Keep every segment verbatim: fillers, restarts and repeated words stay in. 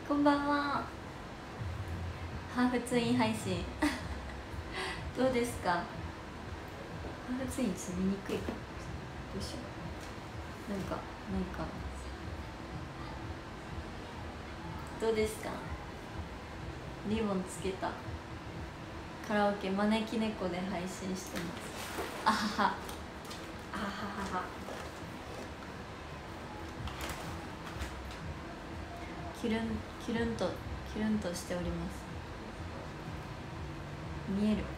こんばんは。ハーフツイン配信どうですか？ハーフツインちょっと見にくいか。どうしよう。なんかなんかどうですか？リボンつけたカラオケ招き猫で配信してます。あははあはははキュルンキュルンとキュルンとしております。見える。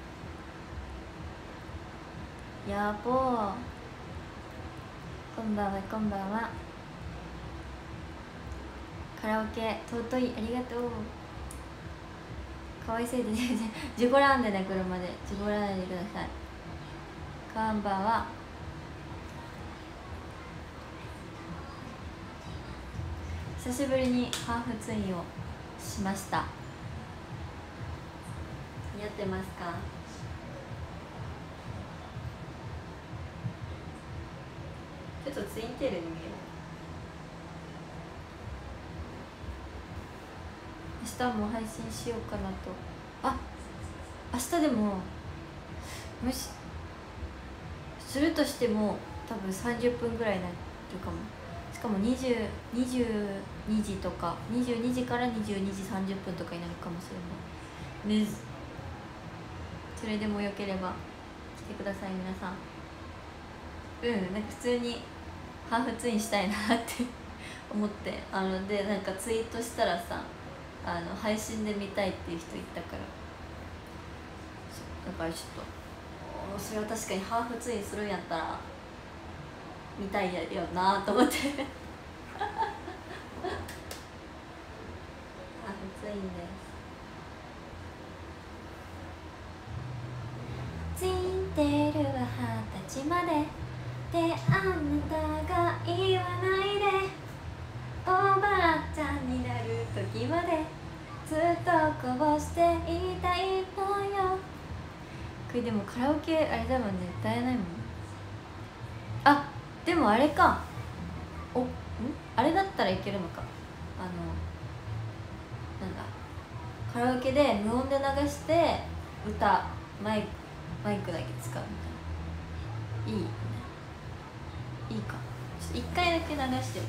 やぼー。こんばんはこんばんは。カラオケ尊い、ありがとう。かわいそうで事故らんでね、車で事故らないでください。こんばんは。久しぶりにハーフツインをしました。似合ってますか？ちょっとツインテールに見える。明日も配信しようかなと。あ、明日でももしするとしても多分さんじゅっぷんぐらいになるかも。しかもにじゅう、にじゅうにじとかにじゅうにじからにじゅうにじさんじゅっぷんとかになるかもしれないね。それでもよければ来てください皆さん。うん、なんか普通にハーフツインしたいなって思って、あのでなんかツイートしたらさ、あの配信で見たいっていう人いたから、だからちょっとそれは確かにハーフツインするんやったら見たいよなと思ってハーフツインです。ツインテールは二十歳までで、あなたが言わないでおばあちゃんになる時までずっとこうしていたいのよ。これでもカラオケあれだもんね、歌えないもん。あ、でもあれか、おんあれだったらいけるのか。あのなんだ、カラオケで無音で流して歌、マイクマイクだけ使うみたいな。いいね、いいか。ちょっと一回だけ流してよ。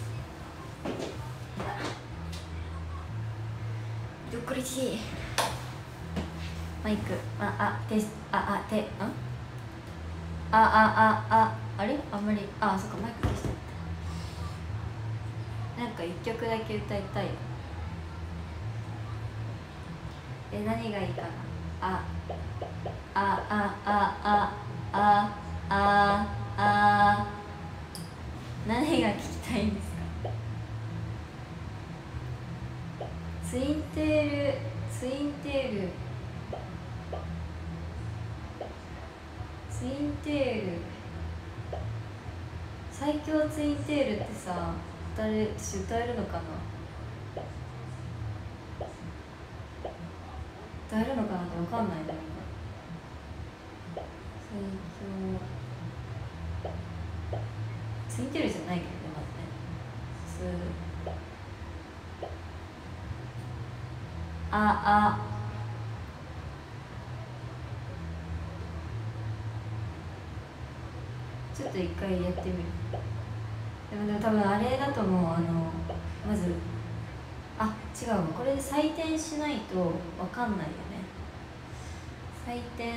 よっこりちマイク、ああテスああてんあああああれあんまり、あそっか、マイク消してなんか一曲だけ歌いたいよ。え、何がいいかな。ああああああああ何が聞きたいんですか？ツインテールツインテールツインテール最強ツインテールってさ、歌え私歌えるのかな。歌えるのかなって分かんないね。最強ツインテールじゃないけどね、まずね。ああちょっと一回やってみる。でもでも多分あれだと思う。あのまずあ違うわ、これで採点しないと分かんないよね。採点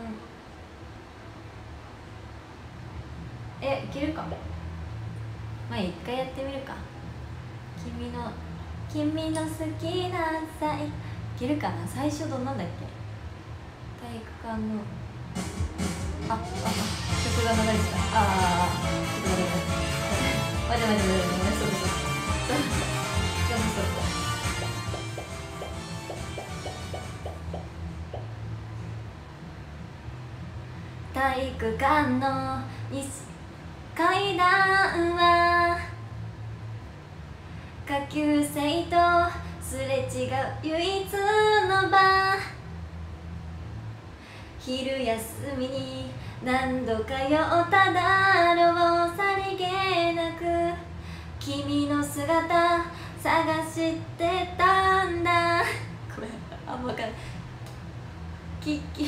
えいけるか。まあ一回やってみるか。君の君の好きなさいいけるかな。最初どんなんだっけ。体育館のああ曲が流れてた。ああ曲が流れてた。待って待って待って待ってそうそうそうそうそう体育館の階段は下級生とすれ違う唯一の場。昼休みに何度通っただろう、さりげなく君の姿探してたんだごめんあんま分かんないキッキ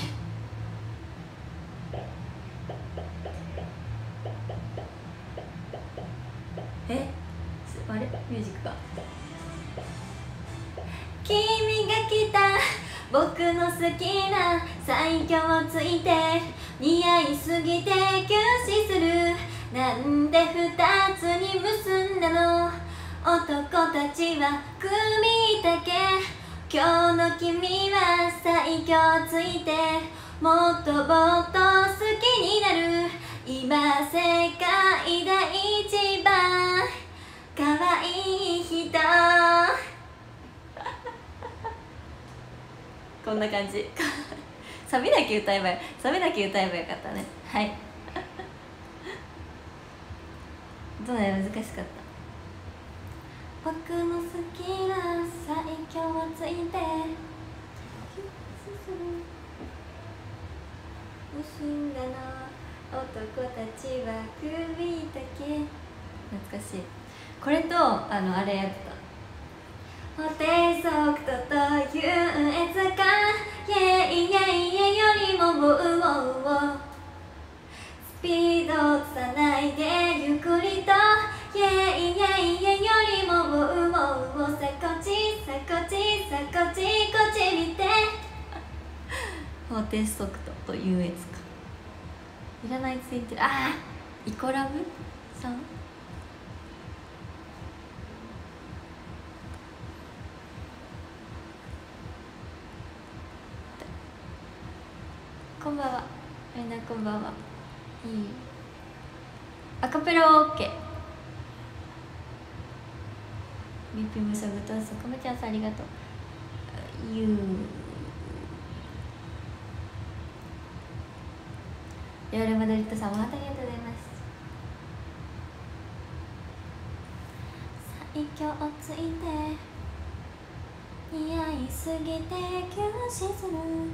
えあれミュージックが君が来た僕の好きな最強ついて似合いすぎて休止するなんで二つに結んだの男たちは組だけ今日の君は最強ついてもっともっと好きになる今世界で一番可愛い人こんな感じサビだけ歌えばサビだけ歌えばよかったねはいどうやら難しかった僕の好きな最強ついて結んだの男たちは首だけ懐かしいこれとあのあれやってた法定速度と優越感イェイイェイイェイよりもウォウウォウウォスピード落とさないでゆっくりとイェイイェイイェイよりもウォウウォウウォさこっちさこっちさこっちこっち見て法定速度と優越感いらないついてるああイコラブさんこんばんはみんなこんばんはいいアカペラは OK ビッピムサブトーストコメちゃんさんありがとうゆうレアルマドリッドさんもありがとうございます最強ついて似合いすぎて休止する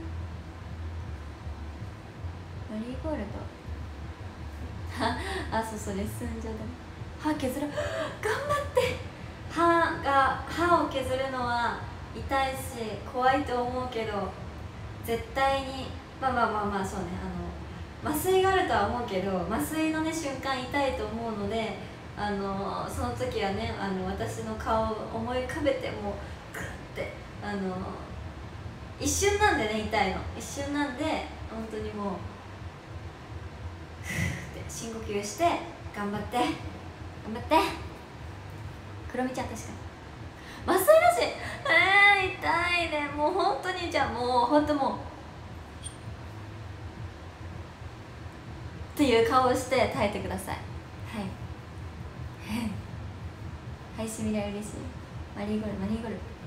マリーゴールドあ、そうそうレッスン上で歯削る頑張って歯が歯を削るのは痛いし怖いと思うけど絶対にまあまあまあまあそうねあの麻酔があるとは思うけど麻酔のね瞬間痛いと思うのであのその時はねあの私の顔を思い浮かべてもうグッてあの一瞬なんでね痛いの一瞬なんで本当にもうふーって深呼吸して頑張って頑張ってクロミちゃん確かに麻酔なしえー、痛いねもう本当にじゃあもう本当もうっていう顔をして耐えてくださいはいはいしみら嬉しいマリーゴールマリーゴ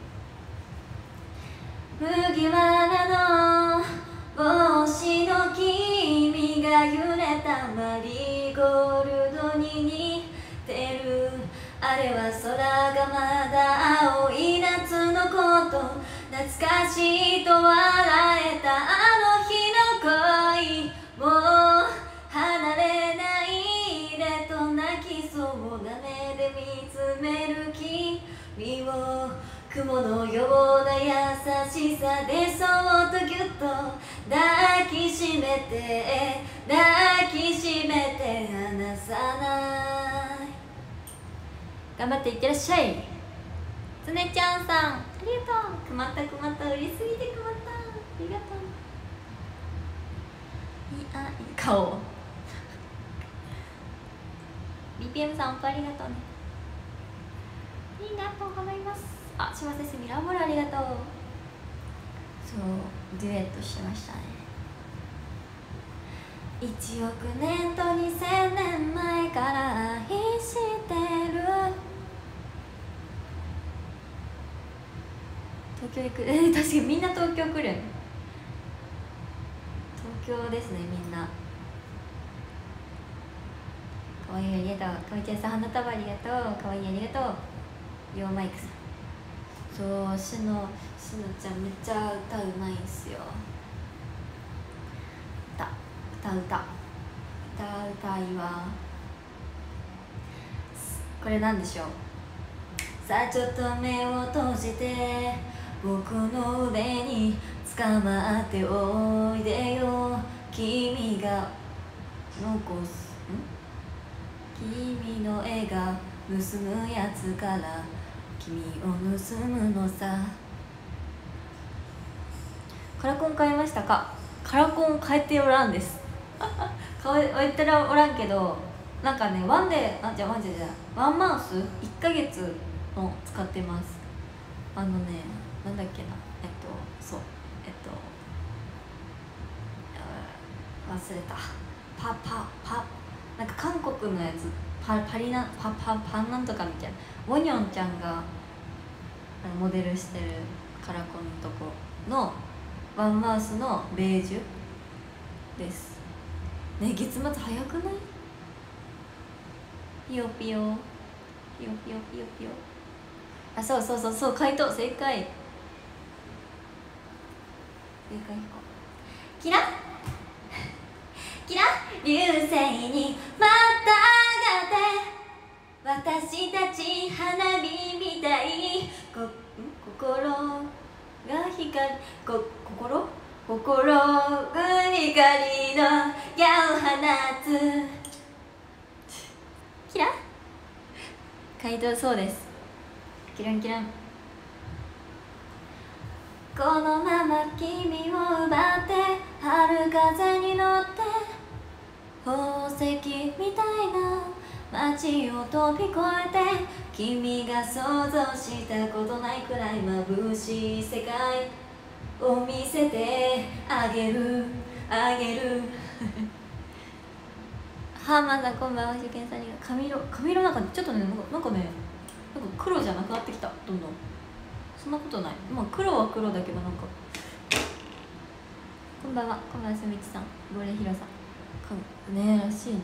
ール麦わらの帽子の君が揺れたマリーゴールドに似てるあれは空がまだ青い夏のこと懐かしいと笑えたあの日の恋もう離れないでと泣きそうな目で見つめる君を雲のような優しさでそっとぎゅっと抱きしめて抱きしめて離さない頑張っていってらっしゃいつねちゃんさんありがとうくまったくまった売りすぎてくまったありがとういあい顔ビーピーエム さんおありがとうねありがとうございますあ、しませすミラーボールありがとうそうデュエットしてましたねいちおくねんとにせんねんまえから愛してる東京行くえー、確かにみんな東京来る東京ですねみんなかわいいありがとうかわいちゃんさん花束ありがとうかわいいありがとうヨーマイクさんそうしのしのちゃんめっちゃ歌うまいんすよ歌歌歌歌歌いはこれなんでしょうさあちょっと目を閉じて僕の腕に捕まっておいでよ。君が残すん君の笑顔盗むやつから君を盗むのさ。カラコン変えましたか？カラコン変えておらんです変えておらんけど、なんかね、ワンデー、あ、じゃあワンデーじゃないワンマウスいっかげつの使ってます。あのね、なんだっけな、えっとそうえっと忘れた。パパパなんか韓国のやつ、パパリナパパパンなんとかみたいな、ウォニョンちゃんがモデルしてるカラコンのとこのワンマウスのベージュですね。月末早くない？ピヨピヨピヨピヨピヨピヨ。あ、そうそうそうそう、回答正解。正解。キラキラ流星にまたがって私たち花火みたいこ心が光こ心心が光の矢を放つ。キラ回答そうです。キランキラン。このまま君を奪って春風に乗って宝石みたいな街を飛び越えて君が想像したことないくらい眩しい世界を見せてあげるあげるハーマンさんこんばんは。受験さんに髪色髪色なんかちょっとね、なんかね、なんか黒じゃなくなってきた。どんどんそんなことない。まあ黒は黒だけど、なんかこんばんは。こんばんはすみちさん、ゴレヒロさんかねえらしいね。そうですよ。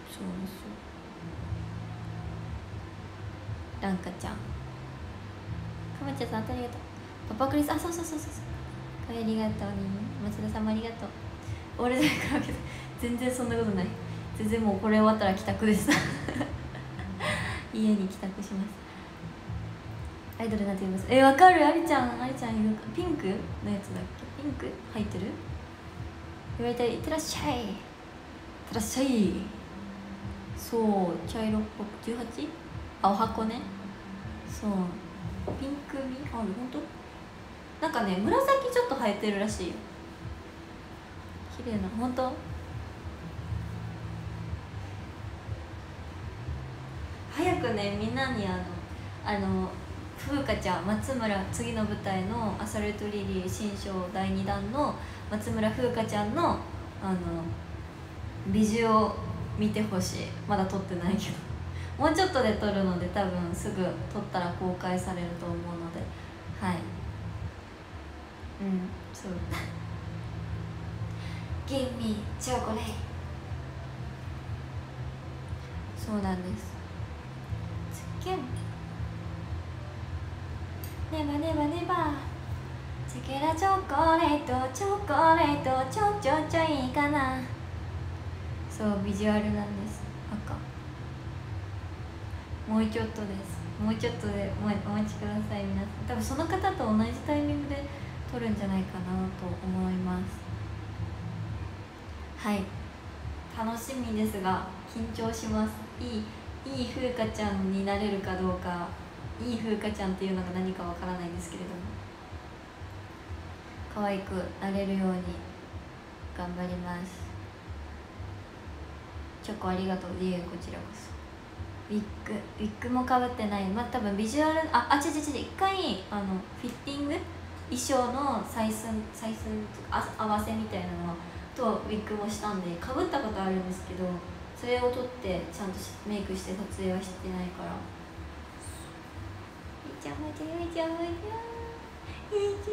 ランカちゃん、かまちゃさんありがとう。パパクリス、あ、そうそうそうそうそう、ありがとうに松田さんもありがとう。俺だからけど全然そんなことない。全然もうこれ終わったら帰宅です家に帰宅します。アイドルなんて言います。え、わかる。ありちゃん、ありちゃんいる。ピンクのやつだっけ？ピンク入ってる？言われたら、いってらっしゃい。いってらっしゃい。そう、茶色っぽく、じゅうはち？ 青箱ね。そう。ピンク味ある？ほんと？なんかね、紫ちょっと生えてるらしいよ。綺麗な、ほんと？早くね、みんなにあの、あの、風花ちゃん、松村、次の舞台のアサルトリリー新章だいにだんの松村風花ちゃんのあのビジュを見てほしい。まだ撮ってないけどもうちょっとで撮るので、多分すぐ撮ったら公開されると思うので、はい、うん、そうGive me chocolate。 そうなんです。つけんネバネバネバチェケラチョコレートチョコレートちょちょちょいいかな。そうビジュアルなんです。赤もうちょっとです。もうちょっとでお待ちください皆さん。多分その方と同じタイミングで撮るんじゃないかなと思います。はい、楽しみですが緊張します。いいいい風花ちゃんになれるかどうか、いい風花ちゃんっていうのが何かわからないんですけれども、可愛くなれるように頑張ります。チョコありがとう。いえ、こちらこそ。ウィッグウィッグもかぶってない。まあ多分ビジュアル、ああちちちち一回あのフィッティング衣装の採寸採寸あ合わせみたいなのとウィッグもしたんでかぶったことあるんですけど、それを取ってちゃんとメイクして撮影はしてないから。いちゃまちゃいちゃまちゃいちゃ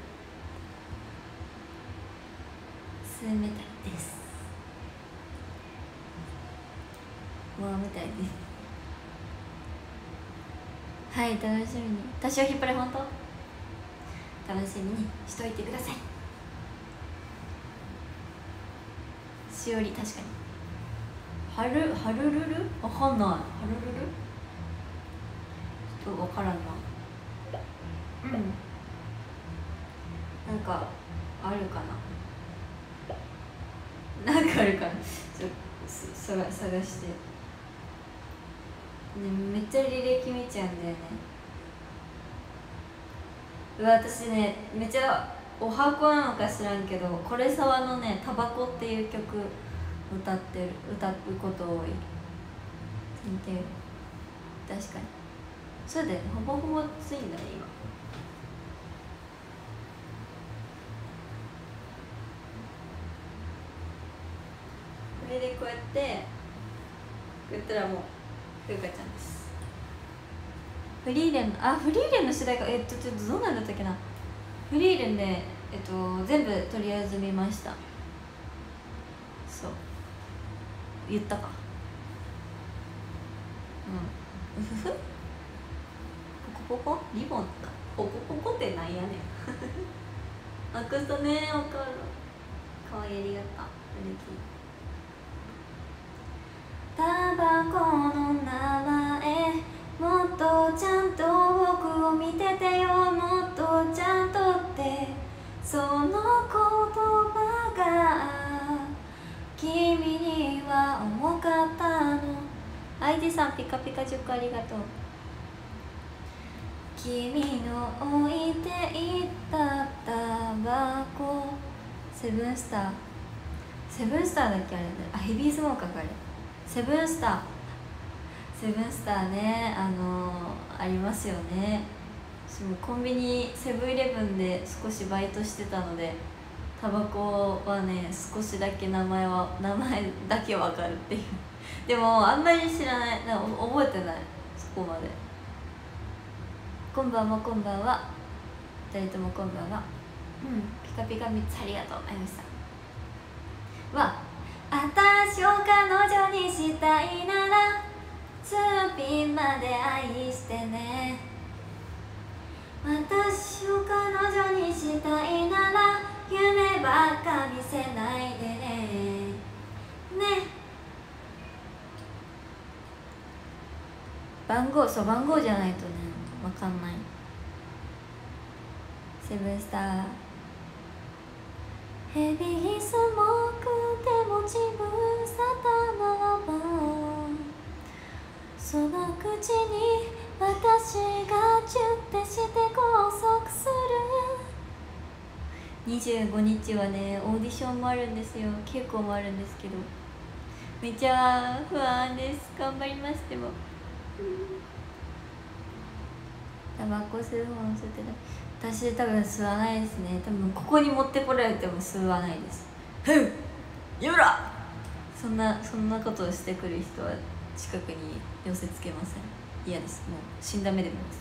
冷たいです。もうみたいです。はい、楽しみに。私を引っ張れ、本当楽しみにしといてください。しおり、確かにはるはるるるわかんない。はるるると分からんな。うんなんかあるかななんかあるかなちょっと探してね。めっちゃ履歴見ちゃうんだよね。私ねめっちゃお箱なのか知らんけど、これさわのね「タバコ」っていう曲歌ってる歌うこと多い。見てる。確かにそうだよね、ほぼほぼついんだね今。これでこうやってこうやったらもうふうかちゃんです。フリーレンあフリーレンの主題歌えっとちょっとどうなんだったっけな。フリーレンで、えっと、全部とりあえず見ました。そう言ったか。うんうふふポコポコリボンかポコポコってなんやねんあくしたねわかる。かわいいありがとう。タバコの名前もっとちゃんと僕を見ててよ、もっとちゃんとってその言葉が君には重かったの。アイジさんピカピカじゅっこありがとう。君の置いていったタバコセブンスターセブンスターだっけあれ。あヘビースモーカーかあれ。セブンスターセブンスターね、あのー、ありますよね。私もコンビニセブンイレブンで少しバイトしてたので、タバコはね少しだけ名前は名前だけわかるっていうでもあんまり知らない、なんか覚えてない、そこまで。こんばんはこんばんはふたりともこんばんは。うんピカピカみっつありがとう。あゆみさんはあたしを彼女にしたいならツーピンまで愛してね。私を彼女にしたいなら夢ばっか見せないでね。ね番号そう番号じゃないとね分かんない。セブンスターヘビースモークでも自分さたならばその口に私がチュッてして拘束する。にじゅうごにちはねオーディションもあるんですよ。稽古もあるんですけどめっちゃ不安です。頑張ります。でもタバコ吸う本吸ってない。私多分吸わないですね。多分ここに持ってこられても吸わないです。ふんゆらそんなそんなことをしてくる人は近くに寄せつけません。嫌です。もう死んだ目でもです。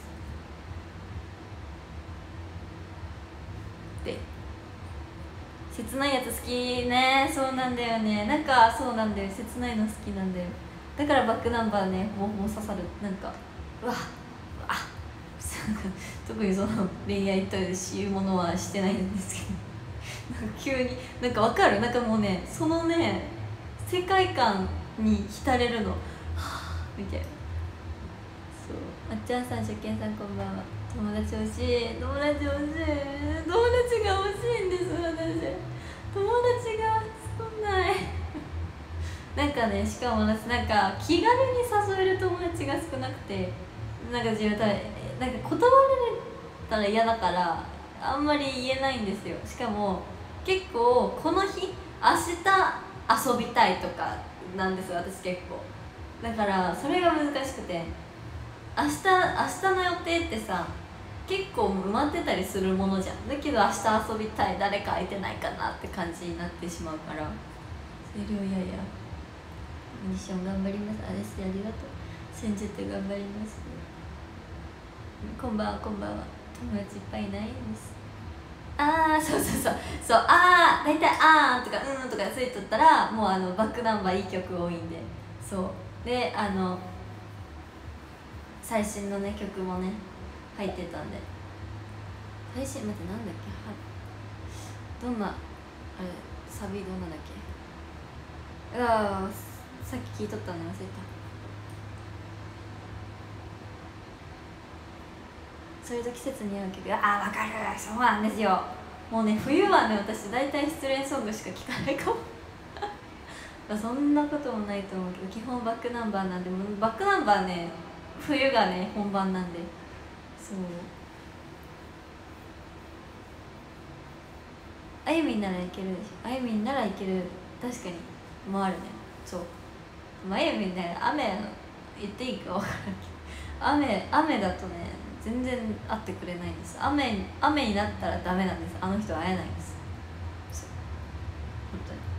で切ないやつ好きね。そうなんだよね。なんかそうなんだよ、切ないの好きなんだよ。だからバックナンバーねほぼほぼ刺さる。なんかうわっうわっ特にその恋愛というものはしてないんですけどなんか急になんかわかる。なんかもうねそのね世界観に浸れるのはあみたいな。そうあっちゃんさん初見さんこんばんは。友達欲しい友達欲しい友達が欲しいんです。私友達が少ないなんかねしかも私なんか気軽に誘える友達が少なくて、なんか自分多分なんか断られたら嫌だからあんまり言えないんですよ。しかも結構この日明日遊びたいとかなんですよ私結構。だからそれが難しくて、明日明日の予定ってさ結構埋まってたりするものじゃん。だけど明日遊びたい誰か空いてないかなって感じになってしまうから、それをややミッション頑張ります。あれしてありがとう。先日頑張ります。こんばんはこんばんは。友達いっぱいいないんです。ああそうそうそうそうああ大体あーとかうんとかついとったらもうあのバックナンバーいい曲多いんで、そうであの最新のね曲もね入ってたんで、最新待ってなんだっけ、はどんなあれサビどんなだっけ。ああさっき聞いとったの忘れた。 それと季節に合う曲、ああ分かる、そうなんですよ。もうね冬はね私大体失恋ソングしか聴かないかもまあそんなこともないと思うけど、基本バックナンバーなんで、もうバックナンバーね冬がね本番なんで。そうあゆみんならいけるでしょ。あゆみんならいける、確かにもあるね。そう、まあ、あゆみんね雨言っていいか分からんけど雨雨だとね全然会ってくれないんです。雨雨になったらダメなんです。あの人は会えないんです。そう本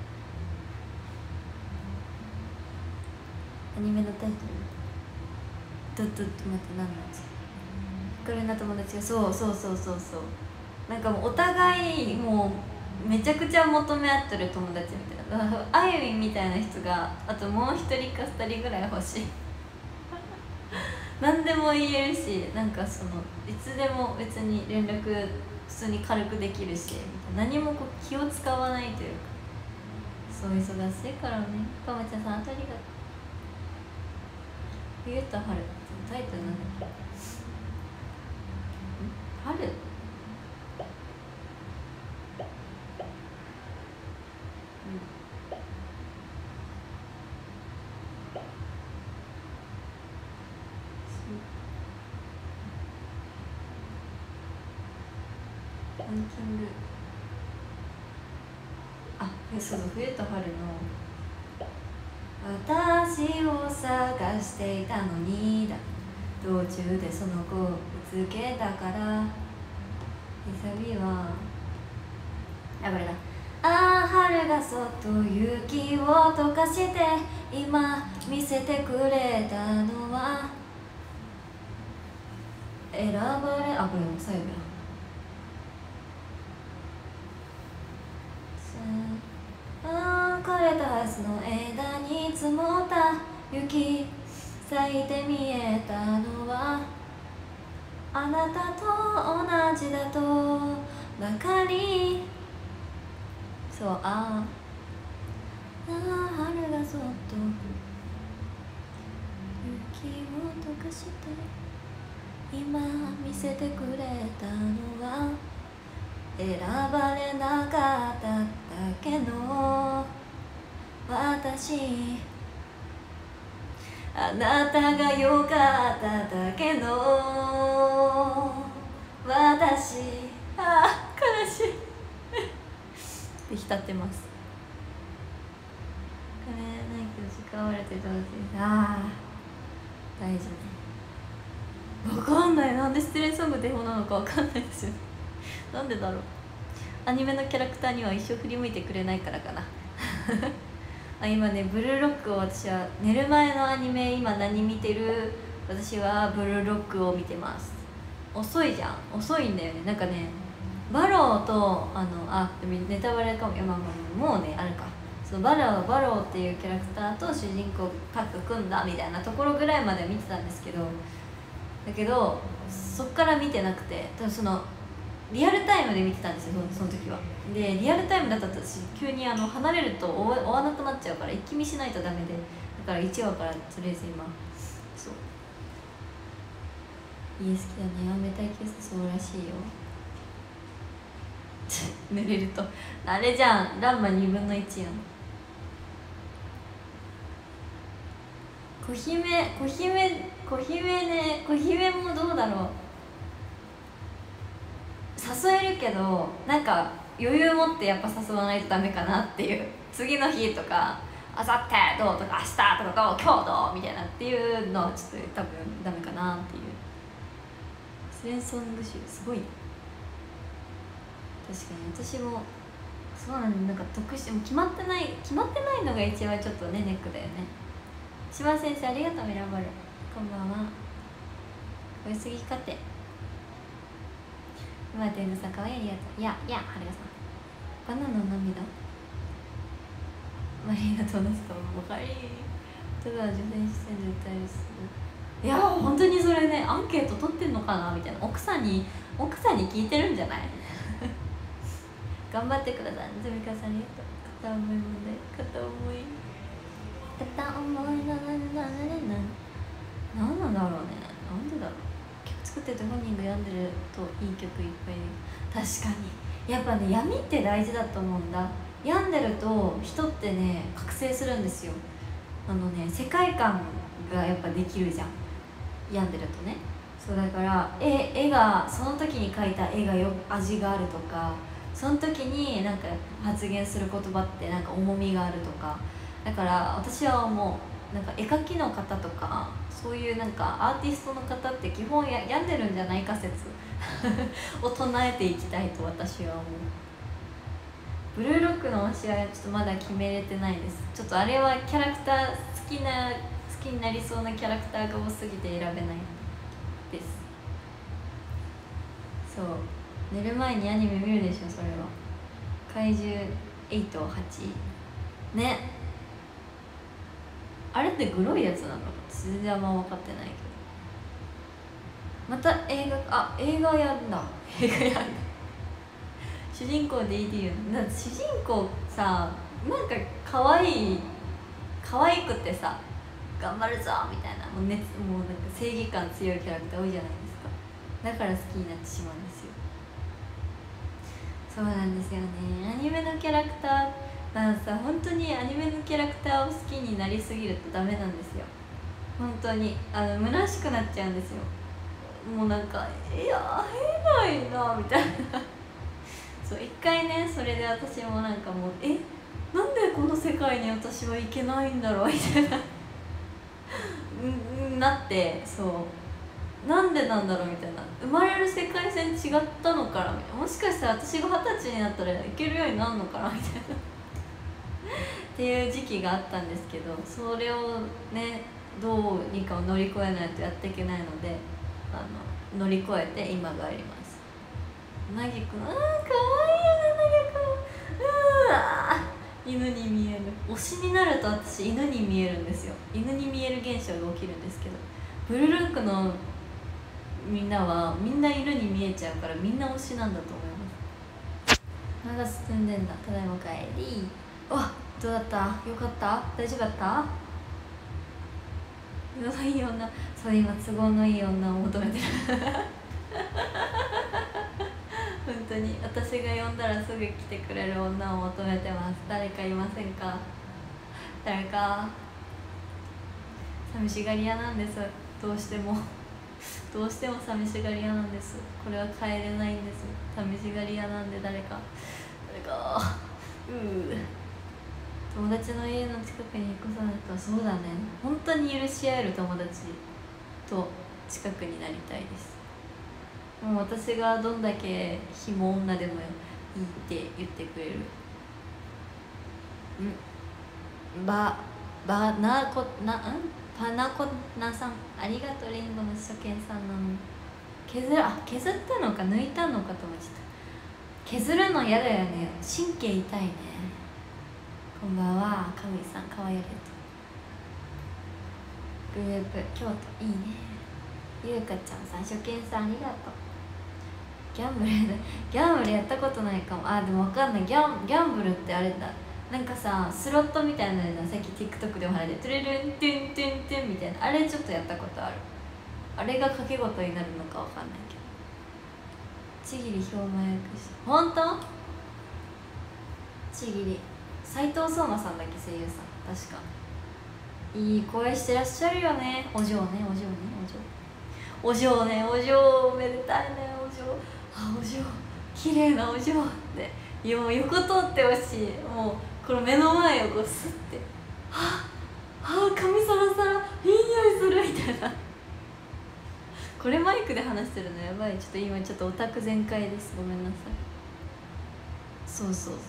当に。アニメのタイトル、どっとっと待って、何なんですか。これな友達が、そうそうそうそうそう、なんかもうお互いもうめちゃくちゃ求め合ってる友達みたいな。だからあゆみんみたいな人があともう一人か二人ぐらい欲しい何でも言えるし、なんかそのいつでも別に連絡普通に軽くできるしみたいな、何もこう気を使わないというか、そう忙しいからね。かまちゃんさんあとありがとう。冬と春、タイトルなんだっけ。春、ランキング、あ、そうそう、冬と春の私を探していたのにだ、道中でその子を見つけたから、久々はあこれだ。ああ春がそっと雪を溶かして今見せてくれたのは、選ばれ、あこれも最後や。あ枯れたはずの枝に積もった雪、咲いて見えたのはあなたと同じだとばかり。そう、あああ春がそっと雪を溶かして今見せてくれたのは選ばれなかっただけの私、あなたが良かっただけの私、ああ悲しいで浸ってます。これないけど時間割れてると思って、ああ大事ね。分かんない、なんで失恋ソングデフォなのか分かんないですよねなんでだろう。アニメのキャラクターには一生振り向いてくれないからかなあ今ねブルーロックを、私は寝る前のアニメ今何見てる、私はブルーロックを見てます。遅いじゃん、遅いんだよね。なんかねバローとあのあでもネタバレかも、いや、まあ、まあもうねあるか、そのバローバローっていうキャラクターと主人公タッグ組んだみたいなところぐらいまでは見てたんですけど、だけどそっから見てなくて、多分そのリアルタイムで見てたんですよ、その時は。でリアルタイムだったと私急にあの離れると追わ追わなくなっちゃうから一気見しないとダメで、だからいちわからとりあえず今そう家好きだね。雨耐久差そうらしいよ濡れるとあれじゃん、ランマにぶんのいちやん。小姫小姫小姫ね、小姫もどうだろう、誘えるけどなんか余裕持ってやっぱ誘わないとダメかなっていう。次の日とかあさってどうとか明日とかどう今日どうみたいなっていうのはちょっと多分ダメかなっていう。失恋ソング集すごいね。確かに私もそうなんだ、なんか特殊も決まってない決まってないのが一番ちょっとねネックだよね。島先生ありがとう。ミラボルこんばんは。おやすぎかて今天狗さんかわいいありがとう。いやいやはるかさんバナナの涙マリーナと同じと思う。かわいい。ただ女性視線で歌えるする。いや本当にそれねアンケート取ってんのかなみたいな。奥さんに奥さんに聞いてるんじゃない頑張ってください。ズミカさんありがとう。片思いもね、片思い片思いなななななななんなんだろうね。なんでだろう。曲作っってて本人が病んでるといい曲いっぱいで、確かにやっぱね闇って大事だと思うんだ。病んでると人ってね覚醒するんですよ。あのね世界観がやっぱできるじゃん、病んでるとね。そうだから絵絵がその時に描いた絵がよ味があるとか、その時になんか発言する言葉ってなんか重みがあるとか、だから私はもうなんか絵描きの方とかそういうなんかアーティストの方って基本や病んでるんじゃないか説を唱えていきたいと私は思う。ブルーロックの推しはちょっとまだ決めれてないです。ちょっとあれはキャラクター好きな好きになりそうなキャラクターが多すぎて選べないです。そう、寝る前にアニメ見るでしょそれは。怪獣はちはちね、あれってグロいやつなの？全然あんま分かってないけど。また映画、あ、映画やるんだ。映画やる主人公でいいよ。だって主人公さ、なんか可愛い可愛くてさ、頑張るぞみたいな、もう熱、もうなんか正義感強いキャラクター多いじゃないですか。だから好きになってしまうんですよ。そうなんですよね。アニメのキャラクターなんさ、本当にアニメのキャラクターを好きになりすぎるとダメなんですよ。本当にあの虚しくなっちゃうんですよ。もうなんかいや会えないなみたいなそう一回ね、それで私もなんかもうえなんでこの世界に私は行けないんだろうみたいななって、そうなんでなんだろうみたいな、生まれる世界線違ったのかなみたいな、もしかしたら私が二十歳になったら行けるようになるのかなみたいなっていう時期があったんですけど、それをねどうにか乗り越えないとやっていけないので、あの乗り越えて今があります。なぎくん、あーかわいいよねなぎくん、うわ犬に見える。推しになると私犬に見えるんですよ。犬に見える現象が起きるんですけど、ブルールンクのみんなはみんな犬に見えちゃうから、みんな推しなんだと思います。まだ進んでんだ。ただいま帰り。わっどうだった？よかった？大丈夫だった？都合のいい女、そう今都合のいい女を求めてる本当に私が呼んだらすぐ来てくれる女を求めてます。誰かいませんか？誰か。寂しがり屋なんです。どうしてもどうしても寂しがり屋なんです。これは変えれないんです。寂しがり屋なんで、誰か誰かうー友達の家の近くに引っ越さないと。そうだね、本当に許し合える友達と近くになりたいです。もう私がどんだけひも女でもいいって言ってくれる。んばばなこなんパナコナさん、ありがとう。レインボーの初見さんなの。削るあ削ったのか抜いたのかと思っちゃった。削るの嫌だよね、神経痛いね。こんばんは、かむいさん、かわいい。ありがとう。グループ京都いいね。ゆうかちゃんさん、初見さんありがとう。ギャンブルギャンブルやったことないかも。あでもわかんない。ギャンギャンブルってあれだ、なんかさスロットみたいなのさっき TikTok でも話でトゥルルントゥントゥントゥンみたいな、あれちょっとやったことある。あれが掛け事になるのかわかんないけど。ちぎり表前役しほんとちぎり斉藤壮馬さんだっけ、声優さん。確かいい声してらっしゃるよね。お嬢ね、お嬢ね、お嬢お嬢ね、お嬢めでたいね。お嬢、あお嬢綺麗なお嬢って、いやもう横通ってほしい。もうこの目の前をこうスッて、はあはあ髪サラサラいい匂いするみたいなこれマイクで話してるのやばい。ちょっと今ちょっとオタク全開です、ごめんなさい。そうそうそうね、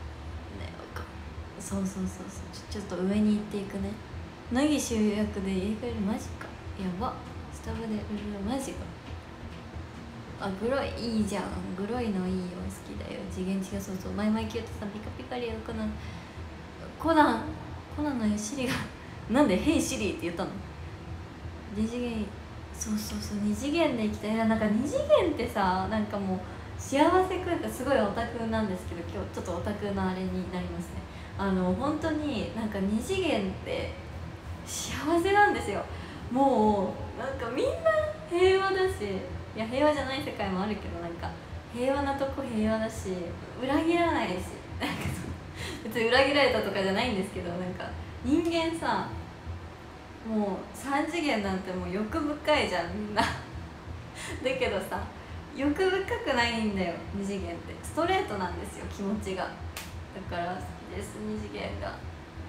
そうそうそうそうちょ、ちょっと上に行っていくね。凪主役で映画よりマジかやば。スタバで売るマジか。あグロいいいじゃん。グロいのいいよ、好きだよ。次元違う。そうそう、マイマイキュートさん、ピカピカリアコナンコナンコナンのシリがなんでヘイシリって言ったの。二次元、そうそうそう二次元で行きたい。なんか二次元ってさ、なんかもう幸せくんかすごいオタクなんですけど、今日ちょっとオタクなあれになりますね。あの本当になんか二次元って幸せなんですよ。もうなんかみんな平和だし、いや平和じゃない世界もあるけど、なんか平和なとこ平和だし、裏切らないし、なんか別に裏切られたとかじゃないんですけど、なんか人間さ、もうさん次元なんてもう欲深いじゃんみんなだけどさ、欲深くないんだよに次元って。ストレートなんですよ、気持ちが。だから好きです、に次元が。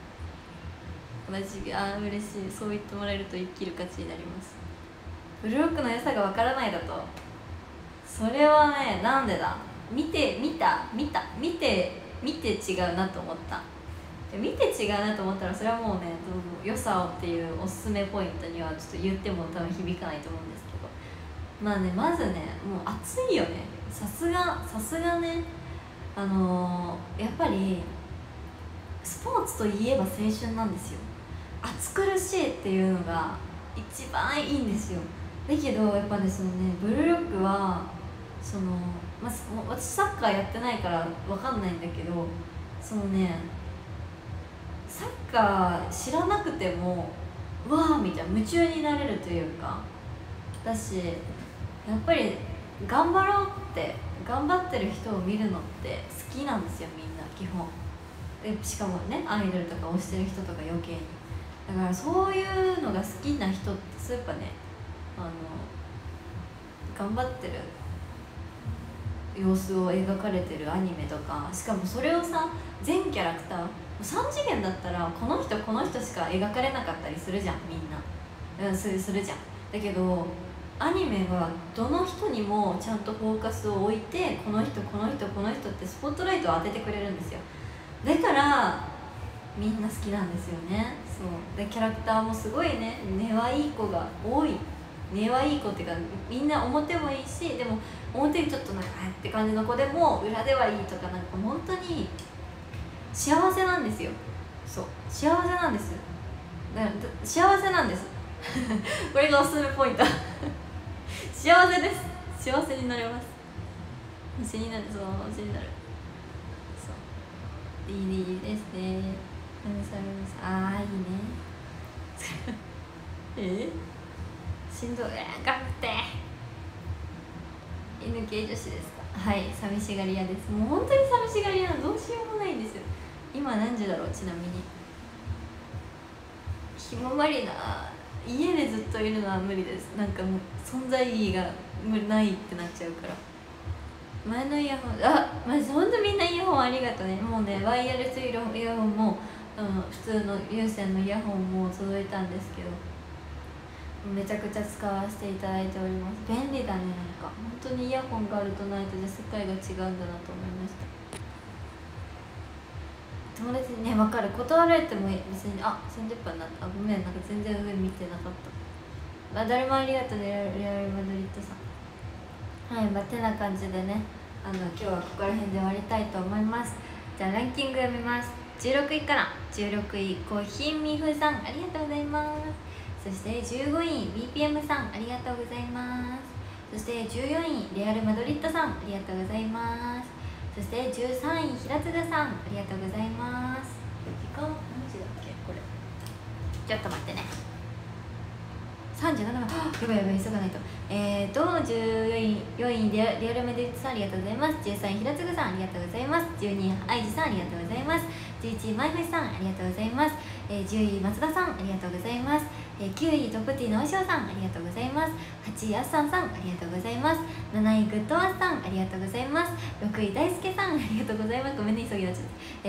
私、ああ嬉しい、そう言ってもらえると生きる価値になります。ブルーロックの良さがわからないだと、それはね、なんでだ。見て見た見た見て見て違うなと思った。見て違うなと思ったら、それはもうね、良さをっていうおすすめポイントにはちょっと言っても多分響かないと思うんですけど、まあね、まずね、もう暑いよね。さすがさすがね、あのー、やっぱりスポーツといえば青春なんですよ。暑苦しいっていうのが一番いいんですよ。だけどやっぱね、そのね、ブルーロックはその、まあ、私サッカーやってないから分かんないんだけど、そのね、サッカー知らなくてもうわーみたいな夢中になれるというかだし、やっぱり頑張ろうって頑張ってる人を見るのって好きなんですよ、みんな基本で。しかもね、アイドルとか推してる人とか余計に。だからそういうのが好きな人って、そうやっぱね、あの頑張ってる様子を描かれてるアニメとか、しかもそれをさ、全キャラクターさん次元だったらこの人この人しか描かれなかったりするじゃん、みんな。うん、するするじゃん。だけどアニメはどの人にもちゃんとフォーカスを置いて、この人この人この人ってスポットライトを当ててくれるんですよ。だからみんな好きなんですよね。そうで、キャラクターもすごいね、根はいい子が多い。根はいい子っていうか、みんな表もいいし、でも表にちょっとなんかあって感じの子でも裏ではいいとか、なんか本当に幸せなんですよ。そう、幸せなんです。だから幸せなんですこれがおすすめポイント幸せです。幸せになれます。星になる、そう、星になる。そう、いいね、いいですね。ああ、いいねえしんどい、頑張って。 エヌケー 女子ですか。はい、寂しがり屋です。もう本当に寂しがり屋な、どうしようもないんですよ。今何時だろう、ちなみに。ひまわりな、家でずっといるのは無理です。なんかもう存在意義がないってなっちゃうから。前のイヤホン、あ、マジほんとみんなイヤホンありがとね。もうね、ワイヤレスイヤホンも、うん、普通の有線のイヤホンも届いたんですけど、めちゃくちゃ使わせていただいております。便利だね。なんか本当にイヤホンがあるとないとじゃ世界が違うんだなと思いました。友達にね、分かる、断られても別に、あ、さんじゅっぷんになった、あ、ごめん、なんか全然上見てなかった。あ、誰もありがとうね、レアルマドリッドさん。はい、まあ、てな感じでね、あの今日はここら辺で終わりたいと思います。じゃあランキング読みます。じゅうろくいからじゅうろくい、コヒミフさん、ありがとうございます。そしてじゅうごい ビーピーエム さん、ありがとうございます。そしてじゅうよんいレアルマドリッドさん、ありがとうございます。そしてじゅうさんい平津さん、ありがとうございます。時間何時だっけこれ、ちょっと待ってね。さんじゅうななふん、やばいやばい、急がないと。えーとじゅうよんいリアルメディットさん、ありがとうございます。じゅうさんい平津さん、ありがとうございます。じゅうにいアイジさん、ありがとうございます。じゅういちいマイフェさん、ありがとうございます。えー、じゅうい松田さん、ありがとうございます。えー、きゅういトップティーのおしょうさん、ありがとうございます。はちいあっさんさん、ありがとうございます。なないグッドアスさん、ありがとうございます。ろくい大輔さん、ありがとうございます。ごめんね、急ぎなっちゃった。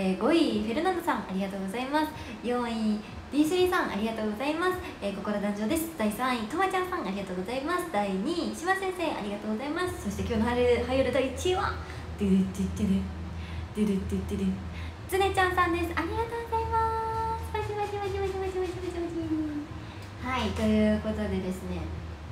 えー、ごいフェルナンドさん、ありがとうございます。よんいディースリー さん、ありがとうございます。えー、心壇上です。だいさんいとまちゃんさん、ありがとうございます。だいにい島先生、ありがとうございます。そして今日のハイヨルだいいちいはデュデュデュデュデュデュデュデュつねちゃんさんです。ありがとうございます。バチバチバチバチバチバチバチバチ。はい、ということでですね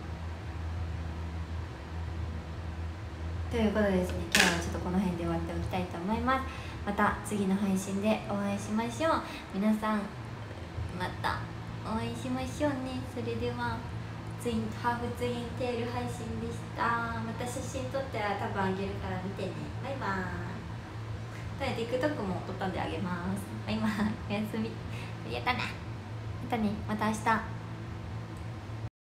ということでですね今日はちょっとこの辺で終わっておきたいと思います。また次の配信でお会いしましょう。皆さんまたお会いしましょうね。それではツインハーフツインテール配信でした。また写真撮っては多分あげるから見てね。バイバーイ。TikTok も撮ったんであげます。バイバイ。おやすみ。ありがとうね。またね。また明日。